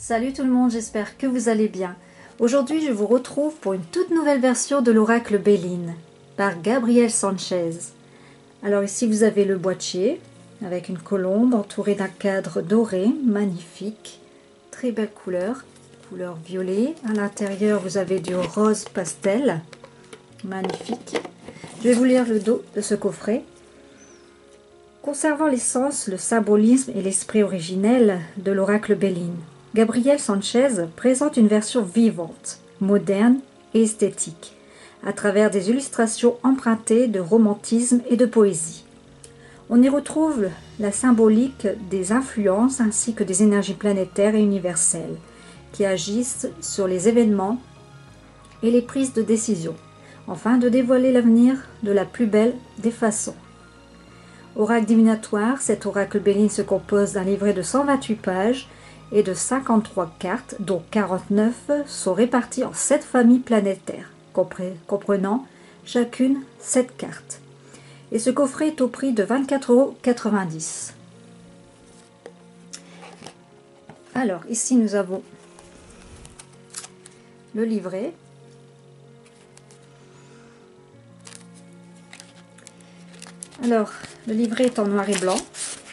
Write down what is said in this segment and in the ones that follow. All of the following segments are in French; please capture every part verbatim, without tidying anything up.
Salut tout le monde, j'espère que vous allez bien. Aujourd'hui, je vous retrouve pour une toute nouvelle version de l'oracle Béline par Gabriel Sanchez. Alors ici, vous avez le boîtier avec une colombe entourée d'un cadre doré, magnifique, très belle couleur, couleur violet. À l'intérieur, vous avez du rose pastel, magnifique. Je vais vous lire le dos de ce coffret. Conservant l'essence, le symbolisme et l'esprit originel de l'oracle Béline, Gabriel Sanchez présente une version vivante, moderne et esthétique, à travers des illustrations empruntées de romantisme et de poésie. On y retrouve la symbolique des influences ainsi que des énergies planétaires et universelles qui agissent sur les événements et les prises de décision, afin de dévoiler l'avenir de la plus belle des façons. Oracle divinatoire, cet oracle Béline se compose d'un livret de cent vingt-huit pages et de cinquante-trois cartes, dont quarante-neuf sont réparties en sept familles planétaires, comprenant chacune sept cartes. Et ce coffret est au prix de vingt-quatre euros quatre-vingt-dix. Alors, ici nous avons le livret. Alors, le livret est en noir et blanc.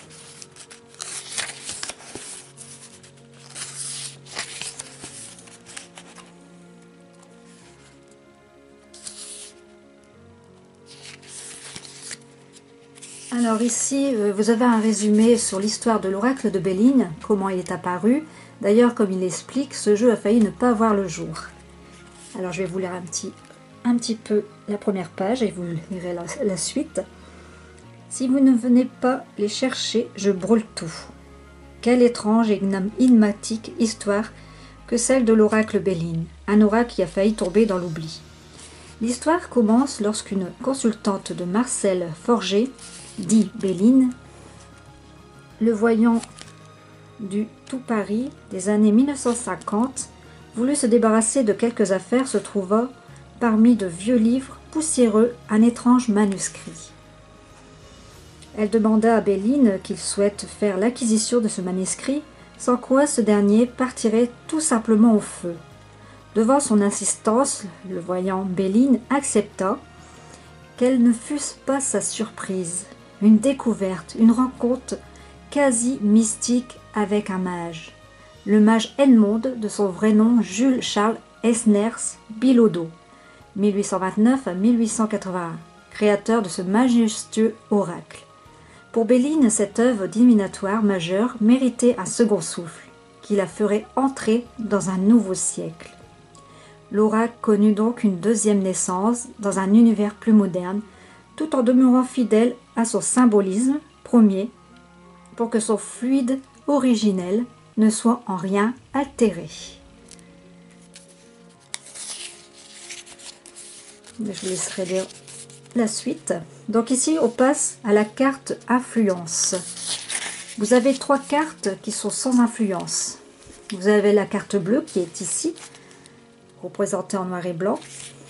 Alors ici, vous avez un résumé sur l'histoire de l'oracle de Béline, comment il est apparu. D'ailleurs, comme il explique, ce jeu a failli ne pas voir le jour. Alors je vais vous lire un petit, un petit peu la première page et vous lirez la, la suite. Si vous ne venez pas les chercher, je brûle tout. Quelle étrange et énigmatique histoire que celle de l'oracle Béline, un oracle qui a failli tomber dans l'oubli. L'histoire commence lorsqu'une consultante de Marcel Forger, dit Béline, le voyant du tout Paris des années mille neuf cent cinquante, voulut se débarrasser de quelques affaires se trouvant parmi de vieux livres poussiéreux un étrange manuscrit. Elle demanda à Béline qu'il souhaite faire l'acquisition de ce manuscrit, sans quoi ce dernier partirait tout simplement au feu. Devant son insistance, le voyant Béline accepta. Quelle ne fût pas sa surprise, une découverte, une rencontre quasi mystique avec un mage. Le mage Edmond, de son vrai nom Jules Charles Esners Bilodeau, mille huit cent vingt-neuf à mille huit cent quatre-vingt-un, créateur de ce majestueux oracle. Pour Béline, cette œuvre divinatoire majeure méritait un second souffle, qui la ferait entrer dans un nouveau siècle. L'oracle connut donc une deuxième naissance dans un univers plus moderne, tout en demeurant fidèle à son symbolisme premier, pour que son fluide originel ne soit en rien altéré. Je laisserai lire la suite. Donc ici, on passe à la carte influence. Vous avez trois cartes qui sont sans influence. Vous avez la carte bleue qui est ici, représentée en noir et blanc.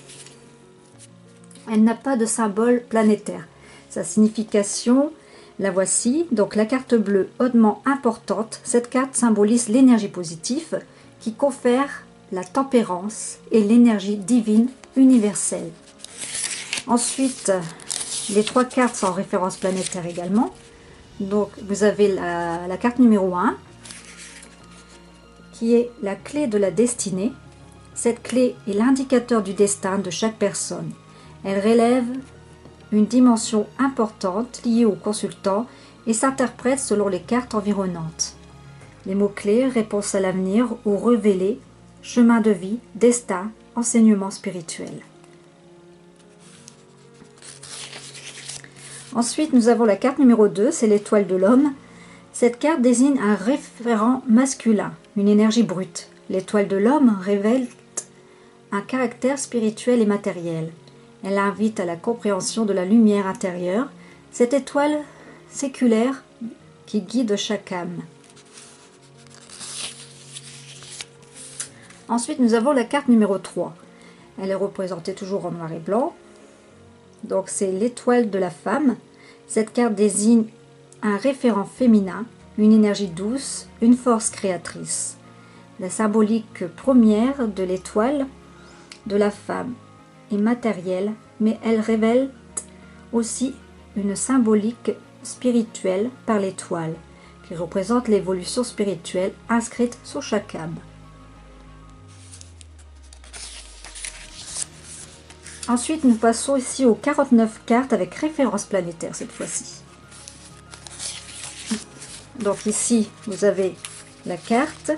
Elle n'a pas de symbole planétaire. Sa signification, la voici. Donc la carte bleue, hautement importante. Cette carte symbolise l'énergie positive qui confère la tempérance et l'énergie divine universelle. Ensuite, les trois cartes sont en référence planétaire également. Donc vous avez la, la carte numéro un qui est la clé de la destinée. Cette clé est l'indicateur du destin de chaque personne. Elle relève une dimension importante liée au consultant et s'interprète selon les cartes environnantes. Les mots-clés, réponse à l'avenir ou révélé, chemin de vie, destin, enseignement spirituel. Ensuite, nous avons la carte numéro deux, c'est l'étoile de l'homme. Cette carte désigne un référent masculin, une énergie brute. L'étoile de l'homme révèle un caractère spirituel et matériel. Elle invite à la compréhension de la lumière intérieure, cette étoile séculaire qui guide chaque âme. Ensuite, nous avons la carte numéro trois. Elle est représentée toujours en noir et blanc. Donc, c'est l'étoile de la femme. Cette carte désigne un référent féminin, une énergie douce, une force créatrice. La symbolique première de l'étoile de la femme est matérielle, mais elle révèle aussi une symbolique spirituelle par l'étoile, qui représente l'évolution spirituelle inscrite sur chaque âme. Ensuite, nous passons ici aux quarante-neuf cartes avec référence planétaire cette fois-ci. Donc ici, vous avez la carte.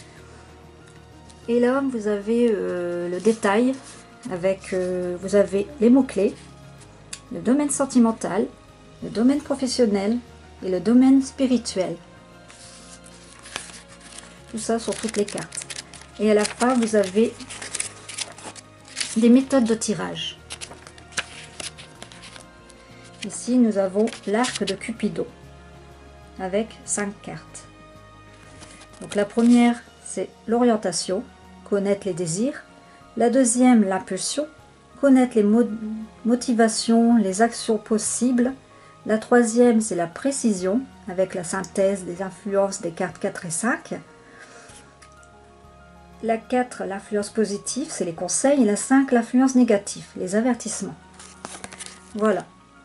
Et là, vous avez euh, le détail avec, euh, vous avez les mots-clés, le domaine sentimental, le domaine professionnel et le domaine spirituel. Tout ça sur toutes les cartes. Et à la fin, vous avez des méthodes de tirage. Ici, nous avons l'arc de Cupidon avec cinq cartes. Donc la première, c'est l'orientation, connaître les désirs. La deuxième, l'impulsion, connaître les mo motivations, les actions possibles. La troisième, c'est la précision, avec la synthèse des influences des cartes quatre et cinq. La quatre, l'influence positive, c'est les conseils. Et la cinq, l'influence négative, les avertissements. Voilà.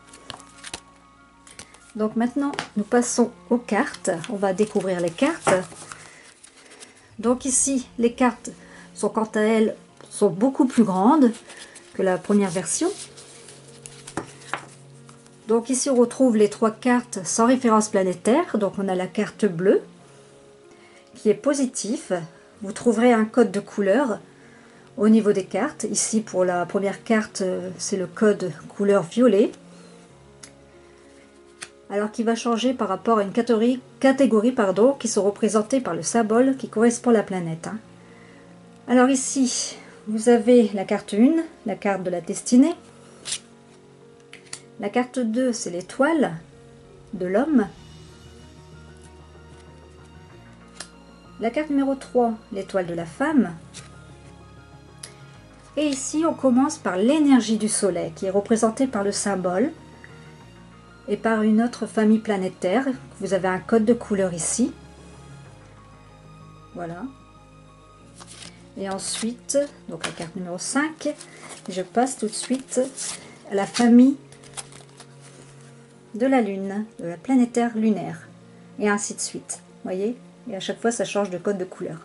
Donc maintenant, nous passons aux cartes. On va découvrir les cartes. Donc ici, les cartes sont quant à elles sont beaucoup plus grandes que la première version. Donc ici, on retrouve les trois cartes sans référence planétaire. Donc on a la carte bleue qui est positive. Vous trouverez un code de couleur au niveau des cartes. Ici, pour la première carte, c'est le code couleur violet. Alors qui va changer par rapport à une catégorie, catégorie pardon, qui sont représentées par le symbole qui correspond à la planète. Hein. Alors ici, vous avez la carte un, la carte de la destinée. La carte deux, c'est l'étoile de l'homme. La carte numéro trois, l'étoile de la femme. Et ici, on commence par l'énergie du soleil, qui est représentée par le symbole et par une autre famille planétaire. Vous avez un code de couleur ici. Voilà. Et ensuite, donc la carte numéro cinq, je passe tout de suite à la famille de la Lune, de la planétaire lunaire. Et ainsi de suite. Voyez? Et à chaque fois, ça change de code de couleur.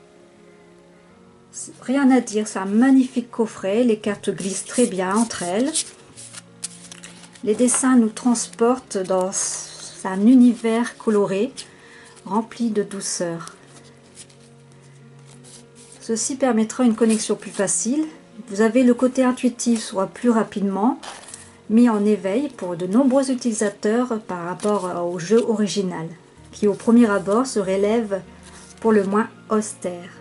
Rien à dire, c'est un magnifique coffret. Les cartes glissent très bien entre elles. Les dessins nous transportent dans un univers coloré, rempli de douceur. Ceci permettra une connexion plus facile. Vous avez le côté intuitif soit plus rapidement mis en éveil pour de nombreux utilisateurs par rapport au jeu original, qui au premier abord se relève pour le moins austère.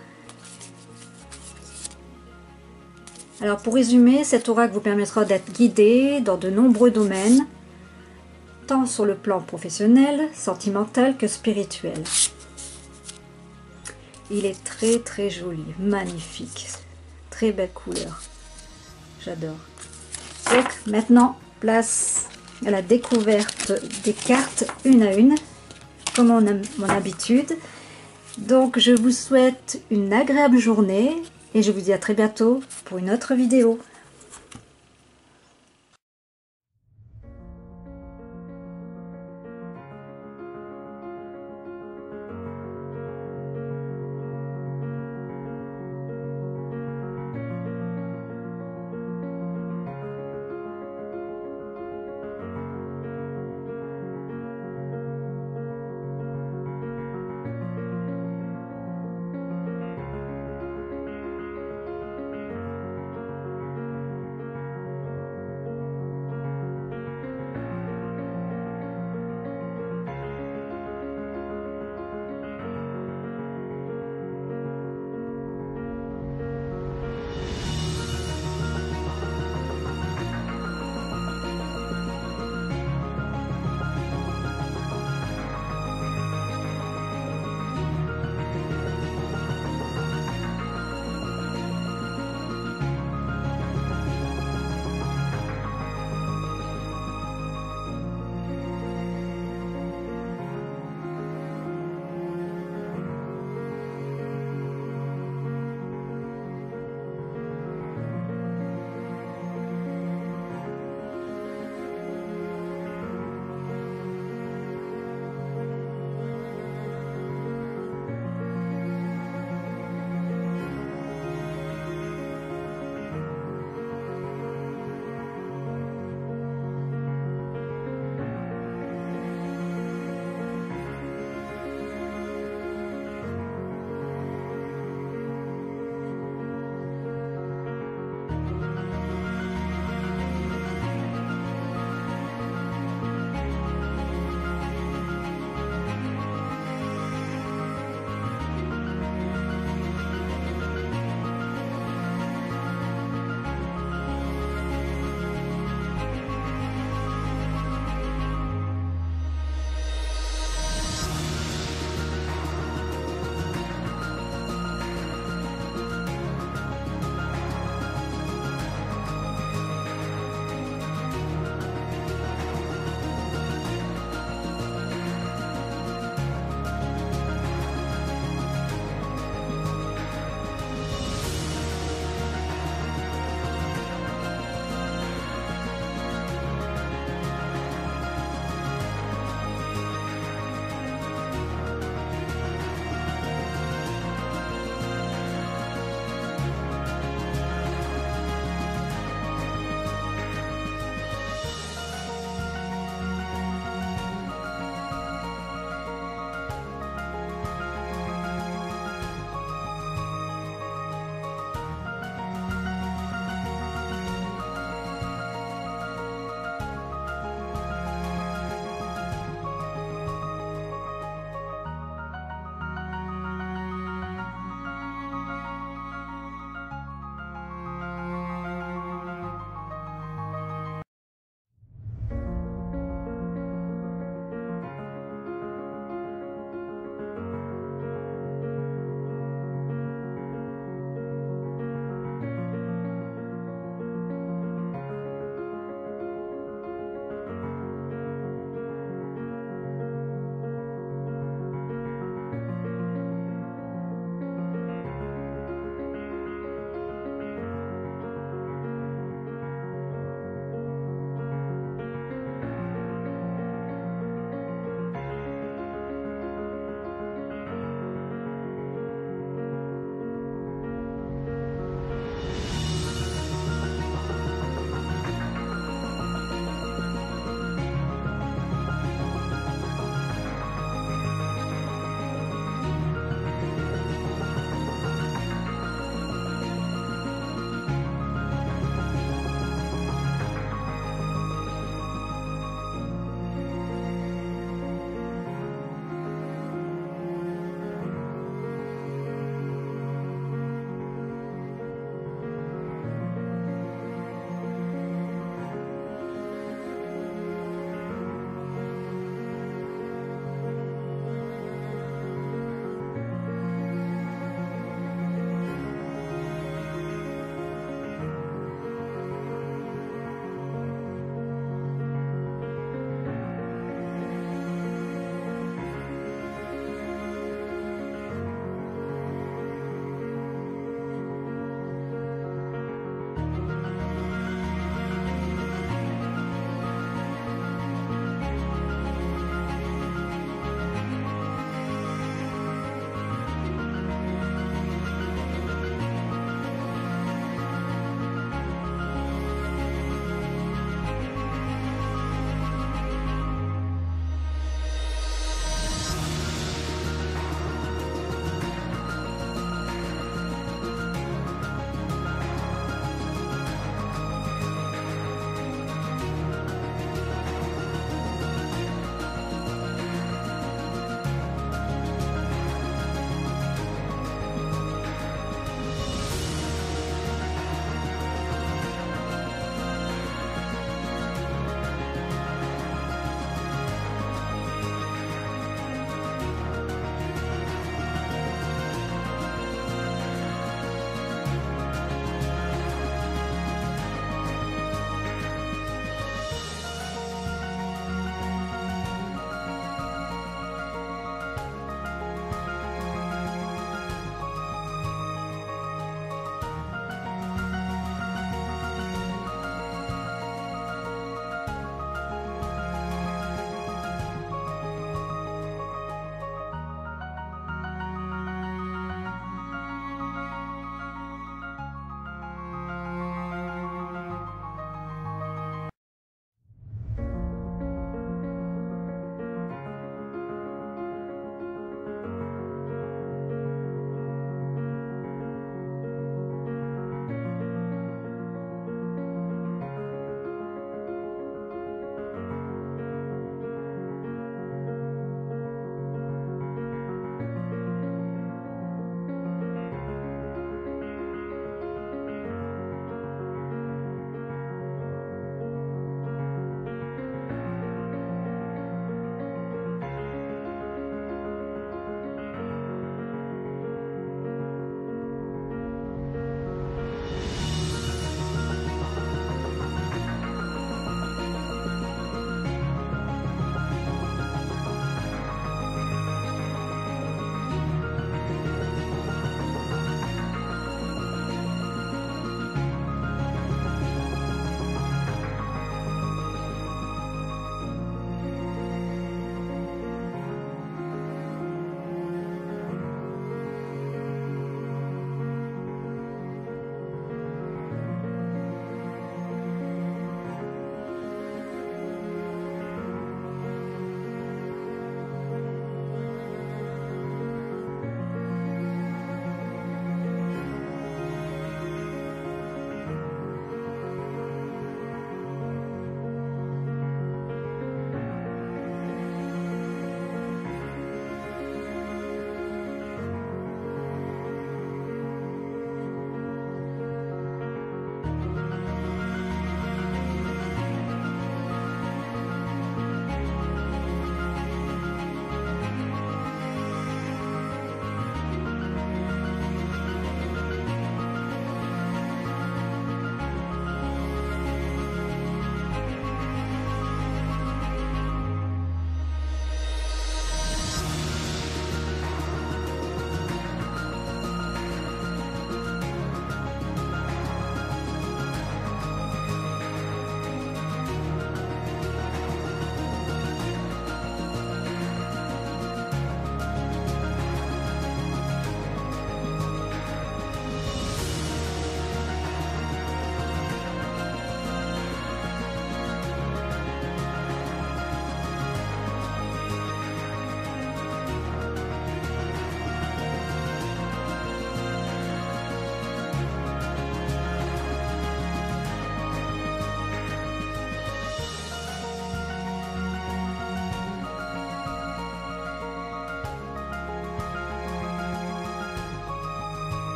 Alors pour résumer, cet oracle vous permettra d'être guidé dans de nombreux domaines, tant sur le plan professionnel, sentimental que spirituel. Il est très très joli, magnifique, très belle couleur, j'adore. Donc maintenant, place à la découverte des cartes une à une, comme on a mon habitude. Donc je vous souhaite une agréable journée. Et je vous dis à très bientôt pour une autre vidéo.